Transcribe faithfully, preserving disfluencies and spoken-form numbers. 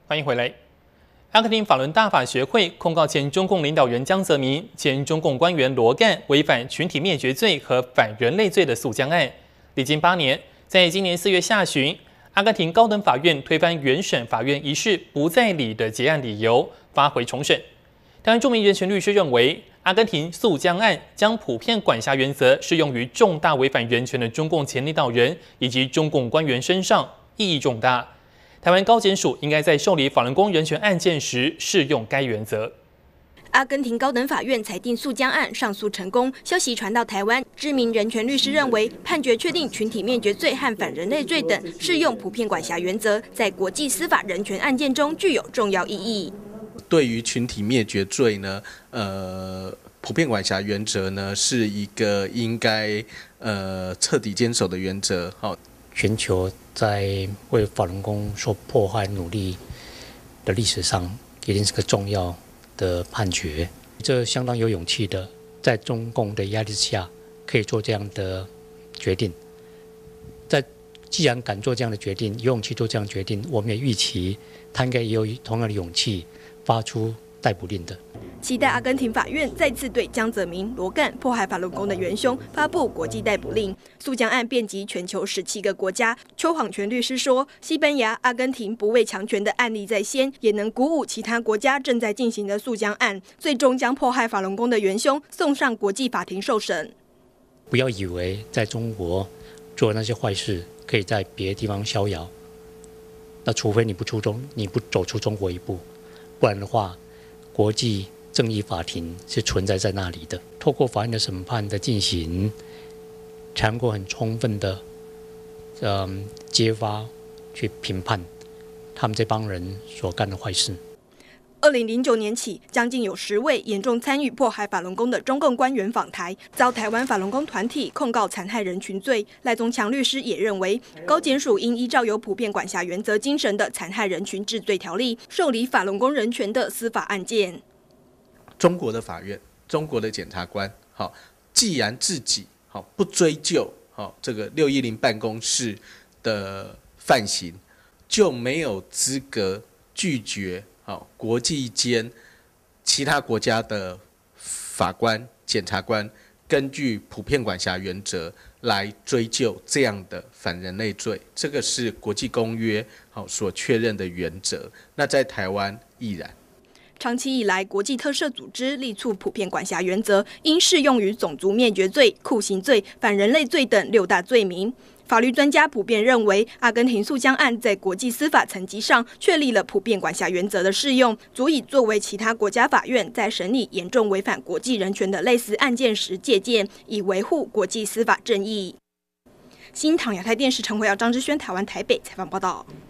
欢迎回来。阿根廷法伦大法学会控告前中共领导人江泽民、前中共官员罗干违反群体灭绝罪和反人类罪的诉江案，历经八年，在今年四月下旬，阿根廷高等法院推翻原审法院一事不再理的结案理由，发回重审。台湾著名人权律师认为，阿根廷诉江案将普遍管辖原则适用于重大违反人权的中共前领导人以及中共官员身上，意义重大。台湾高检署应该在受理法轮功人权案件时适用该原则。 阿根廷高等法院裁定诉江案上诉成功，消息传到台湾，知名人权律师认为，判决确定群体灭绝罪和反人类罪等适用普遍管辖原则，在国际司法人权案件中具有重要意义。 对于群体灭绝罪呢，呃，普遍管辖原则呢是一个应该呃彻底坚守的原则。好， 全球在为法轮功所破坏努力的历史上，一定是个重要的判决。这相当有勇气的，在中共的压力之下，可以做这样的决定。在既然敢做这样的决定，有勇气做这样的决定，我们也预期他应该也有同样的勇气发出逮捕令的。 期待阿根廷法院再次对江泽民、罗干迫害法轮功的元凶发布国际逮捕令。诉江案遍及全球十七个国家。邱晃全律师说，西班牙、阿根廷不畏强权的案例在先，也能鼓舞其他国家正在进行的诉江案，最终将迫害法轮功的元凶送上国际法庭受审。 不要以为在中国做那些坏事可以在别的地方逍遥，那除非你不出中，你不走出中国一步，不然的话，国际正义法庭是存在在那里的。透过法院的审判的进行，才能够很充分的，嗯，揭发去评判他们这帮人所干的坏事。 二零零九年起，将近有十位严重参与迫害法轮功的中共官员访台，遭台湾法轮功团体控告残害人群罪。赖宗强律师也认为，高检署应依照有普遍管辖原则精神的残害人群治罪条例，受理法轮功人权的司法案件。 中国的法院、中国的检察官，好，既然自己好不追究好这个六一零办公室的犯行，就没有资格拒绝好国际间其他国家的法官、检察官根据普遍管辖原则来追究这样的反人类罪，这个是国际公约好所确认的原则。那在台湾亦然。 长期以来，国际特赦组织力促普遍管辖原则应适用于种族灭绝罪、酷刑罪、反人类罪等六大罪名。法律专家普遍认为，阿根廷诉江案在国际司法层级上确立了普遍管辖原则的适用，足以作为其他国家法院在审理严重违反国际人权的类似案件时借鉴，以维护国际司法正义。新唐亚太电视陈慧瑶、张之轩，台湾台北采访报道。